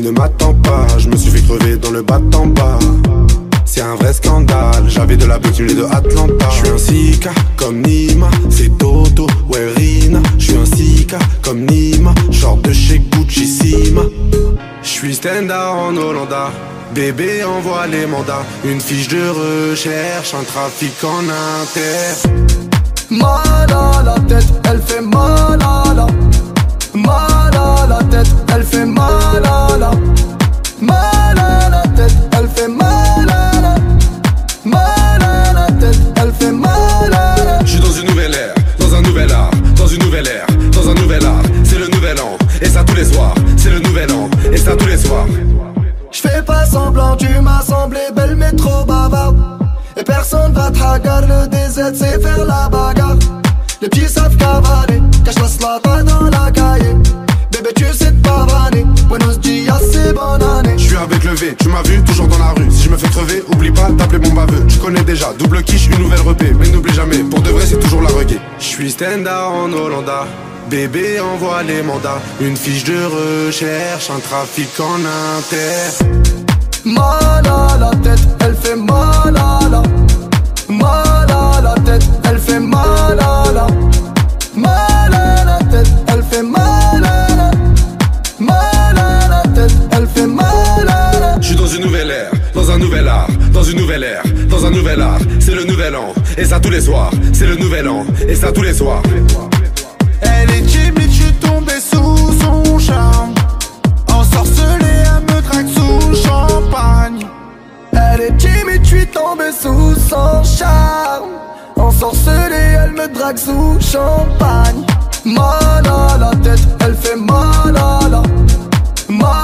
ne m'attends pas. Je me suis fait crever dans le bat en bas. C'est un vrai scandale, j'avais de la bouteille de Atlanta. Je suis un sika comme Nima, c'est Toto, ouais Rina. Je suis un sika comme Nima, genre de chez Gucci Sima. Je suis stand-up en Hollanda, bébé envoie les mandats. Une fiche de recherche, un trafic en inter. Mal à la tête, elle fait mal à la. Mal à la tête, elle fait mal à la. Mal à la tête, elle fait mal à la. Mal à la tête, elle fait mal à la. Je suis dans une nouvelle ère, dans un nouvel art, dans une nouvelle ère, dans un nouvel art. C'est le nouvel an, et ça tous les soirs. C'est le nouvel an, et ça tous les soirs. J'fais pas semblant, tu m'as semblé belle mais trop bavarde. Et personne va te hagar, le DZ c'est faire la bagarre. Les petits savent cavaler, cache la slata dans la cahier. Bébé tu sais te pavaner, buenos dias c'est bonne année. Je suis avec le V, tu m'as vu toujours dans la rue. Si je me fais crever, oublie pas d'appeler mon baveux. Tu connais déjà, double quiche, une nouvelle repée. Mais n'oublie jamais, pour de vrai c'est toujours la reggae. Je suis stand-up en Hollanda, bébé envoie les mandats. Une fiche de recherche, un trafic en inter. Mal à la tête, elle fait mal à la. Mal à la tête, elle fait mal à la. Mal à la tête, elle fait mal à la. Mal à la tête, elle fait mal à la. Je suis dans une nouvelle ère, dans un nouvel art, dans une nouvelle ère, dans un nouvel art. C'est le nouvel an, et ça tous les soirs. C'est le nouvel an, et ça tous les soirs. Elle est timide, je suis tombé sous son charme. Ensorcelée, elle me drague sous champagne. Elle est timide, je suis tombé sous son charme. Ensorcelée, elle me drague sous champagne. Mal à la tête, elle fait mal à la. Mal